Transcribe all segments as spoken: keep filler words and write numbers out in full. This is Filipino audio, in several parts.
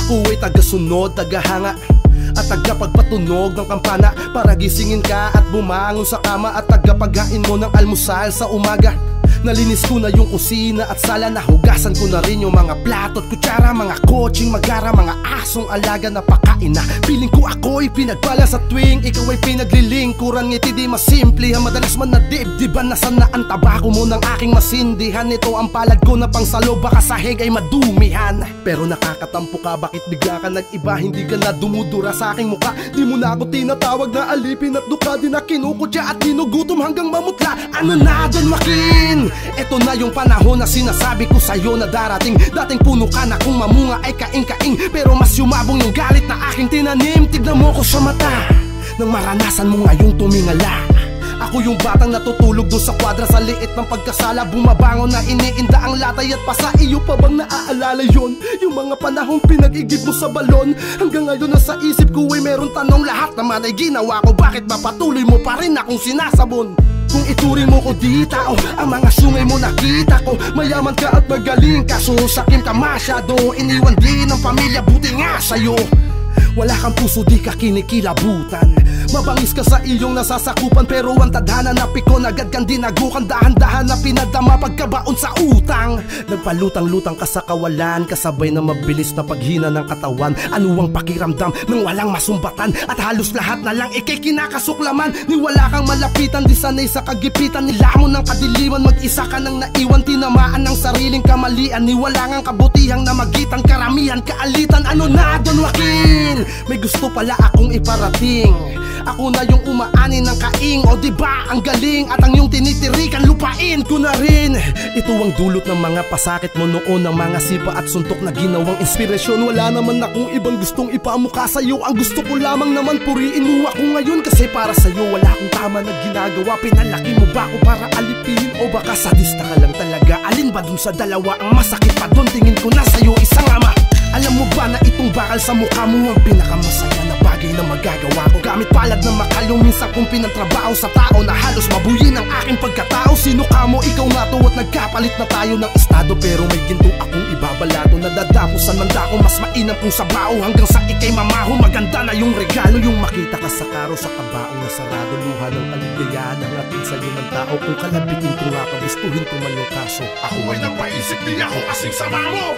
Ako ay tagasunod, tagahanga at tagapagpatunog ng kampana para gisingin ka at bumangon sa kama at tagapaghain mo ng almusal sa umaga. Nalinis ko na yung kusina at sala, nahugasan ko na rin yung mga plato at kutsara, mga kotseng magara, mga asong alaga na pakain na. Piling ko ako'y pinagpala sa tuwing ikaw ay pinaglilingkuran. Ngiti di masimplihan, madalas man na dibdiban na sana ang tabako mo ng aking masindihan. Ito ang palad ko na pangsalo, baka sahig ay madumihan. Pero nakakatampo ka, bakit bigla ka nag-iba? Hindi ka na dumudura sa aking muka. Di mo na ako tinatawag na alipin at duka. Di na kinukutya at ginugutom hanggang mamutla. Ano na Don Joaquin? Ito na yung panahon na sinasabi ko sa'yo na darating. Dating puno ka na kung mamunga ay kaing-kaing, pero mas yumabong yung galit na aking tinanim. Tignan mo ko sa mata nang maranasan mo ngayong tumingala. Ako yung batang natutulog doon sa kwadra sa liit ng pagkasala, bumabangon na iniinda ang latay at pasa. Iyo pa bang naaalala yon? Yung mga panahong pinag-igib mo sa balon. Hanggang ngayon nasa isip ko ay meron tanong, lahat naman ay ginawa ko, bakit ba patuloy mo pa rin akong sinasabon? Kung ituring mo ko di tao, ang mga sungay mo nakita ko. Mayaman ka at magaling ka, so sakim ka masyado. Iniwan din ng pamilya, buti nga sa'yo wala kang puso, di ka kinikilabutan. Mabangis ka sa iyong nasasakupan, pero ang tadhana na pikon agad kang dinagukan. Dahan-dahan na pinadama pagkabaon sa utang. Nagpalutang-lutang ka sa kawalan, kasabay na mabilis na paghina ng katawan. Ano ang pakiramdam nang walang masumbatan at halos lahat na lang ikay kinakasuklaman? Ni wala kang malapitan, di sanay sa kagipitan. Nilamon ng kadiliman, mag-isa ka nang naiwan. Tinamaan ng sariling kamalian, ni wala ngang kabutihang namagitan. Karamihan kaalitan, ano na Don Joaquin? May gusto pala akong iparating. Ako na yung umaani ng kaing, o diba ang galing? At ang yung tinitirikan, lupain ko na rin. Ito ang dulot ng mga pasakit mo noon, ng mga sipa at suntok na ginawang inspirasyon. Wala naman akong ibang gustong ipamukha sa'yo. Ang gusto ko lamang naman puriin mo ako ngayon, kasi para sa'yo wala akong tama na ginagawa. Pinalaki mo ba ako para alipin, o baka sadista ka lang talaga? Alin ba dun sa dalawa ang masakit pa dun? Tingin ko na sa'yo isang ama. Alam mo ba na itong bakal sa mukha mo ang pinakamasaya na bagay na magagawa ko? Gamit palad na makalong, minsan kong pinantrabaho sa tao na halos mabuyin ang aking pagkatao. Sino ka mo? Ikaw na to at nagkapalit na tayo ng estado, pero may ginto akong ibabalato. Nadadapusan man dako, mas mainam kong sabaw. Hanggang sa ikay mamaho, maganda na yung regalo. Yung makita ka sa karo sa kabaong na sarado, luha ng kaligayahan ang atin sa'yo ng tao. Kung kalabitin ko nga, kagustuhin ko man yung kaso. Ako ay napaisip, di ako kasing sama mo.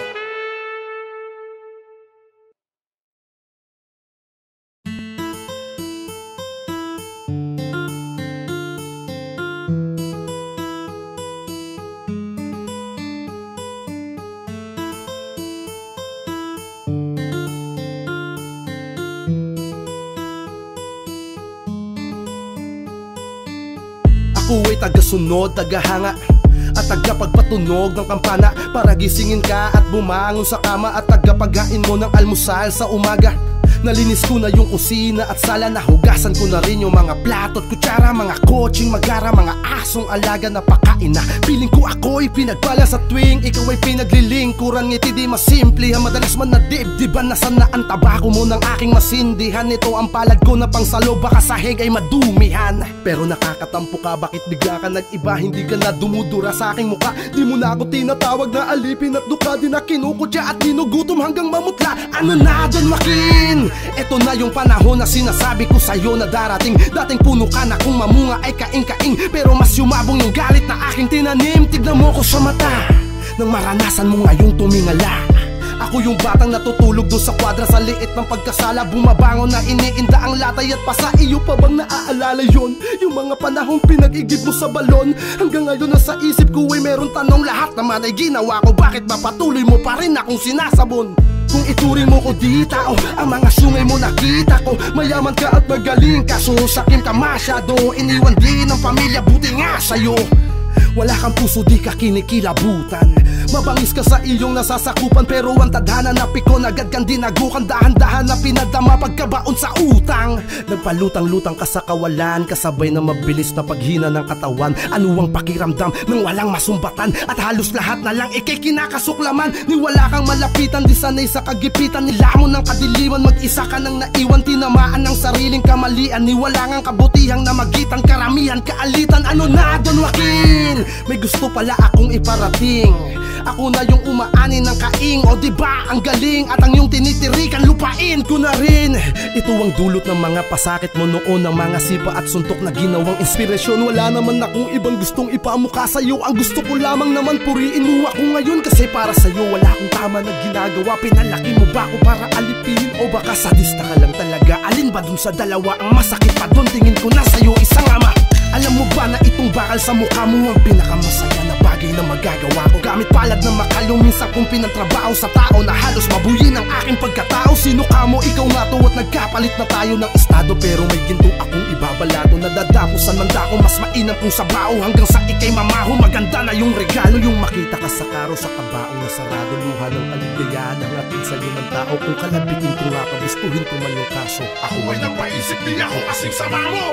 Ako ay tagasunod, tagahanga at tagapagpatunog ng kampana para gisingin ka at bumangon sa kama at tagapaghain mo ng almusal sa umaga. Nalinis ko na yung kusina at sala, nahugasan ko na rin yung mga plato at kutsara, mga kotseng magara, mga asong alaga na pakain na. Piling ko ako'y pinagpala sa tuwing ikaw ay pinaglilingkuran. Ngiti di masimplihan, madalas man na dibdiban na sana ang tabako mo ng aking masindihan. Ito ang palad ko na pangsalo, baka sahig ay madumihan. Pero nakakatampo ka, bakit bigla ka nag-iba? Hindi ka na dumudura sa aking muka. Di mo na ako tinatawag na alipin at duka. Di na kinukutya at ginugutom hanggang mamutla. Ano na Don Joaquin? Ito na yung panahon na sinasabi ko sa'yo na darating. Dating puno ka na kung mamunga ay kaing-kaing, pero mas yumabong yung galit na aking tinanim. Tignan mo ko sa mata nang maranasan mo ngayong tumingala. Ako yung batang natutulog doon sa kwadra sa liit ng pagkasala, bumabangon na iniinda ang latay at pasa. Iyo pa bang naaalala yon? Yung mga panahong pinag-igib mo sa balon. Hanggang ngayon nasa isip ko ay meron tanong, lahat naman ay ginawa ko, bakit ba patuloy mo pa rin akong sinasabon? Kung ituring mo ko di tao, ang mga sungay mo nakita ko. Mayaman ka at magaling ka, so sakim ka masyado. Iniwan din ng pamilya, buti nga sa'yo wala kang puso, di ka kinikilabutan. Mabangis ka sa iyong nasasakupan, pero ang tadhana na pikon agad kang dinagukan. Dahan-dahan na pinadama pagkabaon sa utang. Nagpalutang-lutang ka sa kawalan, kasabay na mabilis na paghina ng katawan. Ano ang pakiramdam nang walang masumbatan at halos lahat na lang ikay kinakasuklaman? Ni wala kang malapitan, di sanay sa kagipitan. Nilamon ng kadiliman, mag-isa ka nang naiwan. Tinamaan ng sariling kamalian, ni wala ngang kabutihang namagitan. Karamihan kaalitan, ano na Don Joaquin? dahil may gusto pala akong iparating. Ako na yung umaani ng kaing, o diba ang galing? At ang yung tinitirikan lupain ko na rin. Ito ang dulot ng mga pasakit mo noon, ng mga sipa at suntok na ginawang inspirasyon. Wala naman akong ibang gustong ipamukha sa'yo. Ang gusto ko lamang naman puriin mo ako ngayon, kasi para sa'yo wala akong tama na ginagawa. Pinalaki mo ba ako para alipin, o baka sadista ka lang talaga? Alin ba dun sa dalawa ang masakit pa dun? Tingin ko na sa'yo isang ama. Alam mo ba na itong bakal sa mukha mo ang pinakamasaya na bagay na magagawa ko? Gamit palad na makalong, minsan kong pinantrabaho sa tao na halos mabuyin ang aking pagkatao. Sino ka mo? Ikaw na to, at nagkapalit na tayo ng estado. Pero may ginto akong ibabalato, nadadapusan man dako, mas mainam kong sabao. Hanggang sa ikay mamaho, maganda na yung regalo. Yung makita ka sa karo sa kabaong na sarado, luha ng kaligayahan ang atin sa'yo ng tao. Kung kalabitin ko nga, kagustuhin ko man yung kaso. Ako ay napaisip, di ako kasing sama mo.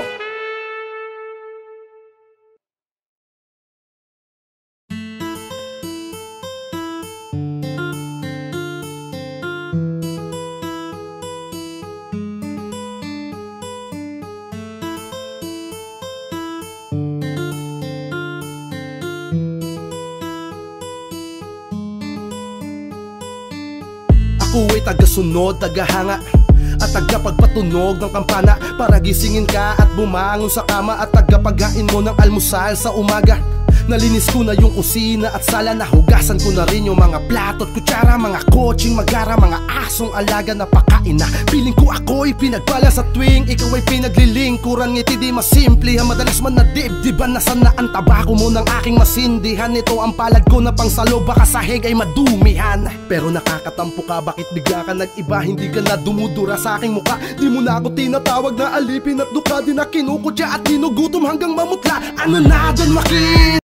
Ako ay tagasunod, tagahanga at tagapagpatunog ng kampana para gisingin ka at bumangon sa kama, at tagapaghain mo ng almusal sa umaga. Nalinis ko na yung kusina at sala, nahugasan ko na rin yung mga plato at kutsara, mga kotseng magara, mga asong alaga na pakain na. Piling ko ako'y pinagpala sa tuwing ikaw ay pinaglilingkuran. Ngiti di masimple, madalas man na dibdiban na sana ang tabako mo ng aking masindihan. Ito ang palad ko na pangsalo, baka sahig ay madumihan. Pero nakakatampo ka, bakit bigla ka nag-iba? Hindi ka na dumudura sa aking muka. Di mo na ako tinatawag na alipin at duka. Di na kinukutya at ginugutom hanggang mamutla. Ano na dun, makita?